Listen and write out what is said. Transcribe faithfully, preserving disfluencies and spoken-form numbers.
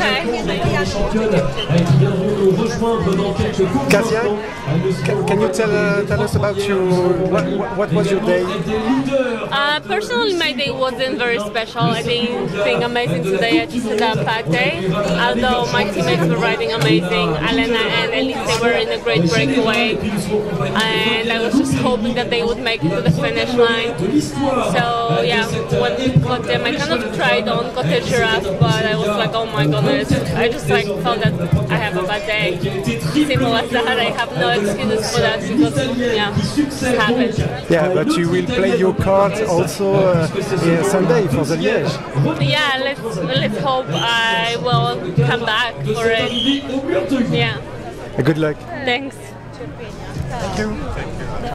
Kasia, can, can you tell uh, tell us about your what, what was your day? Uh, personally, my day wasn't very special. I didn't think amazing today. I just had a bad day. Although my teammates were riding amazing, Alena and Elise, they were in a great breakaway, and I was just hoping that they would make it to the finish line. So yeah, when we got them, I kind of tried on cottage giraffe, but I was like, oh my goodness, I just like felt that I have a bad day. Simple as that. I have no excuses for that because yeah, it happens. Yeah, but you will play your cards also uh, yeah, Sunday for the Liège. Yeah, let's let's hope I will come back for it. Yeah. Good luck. Thanks. Thank you.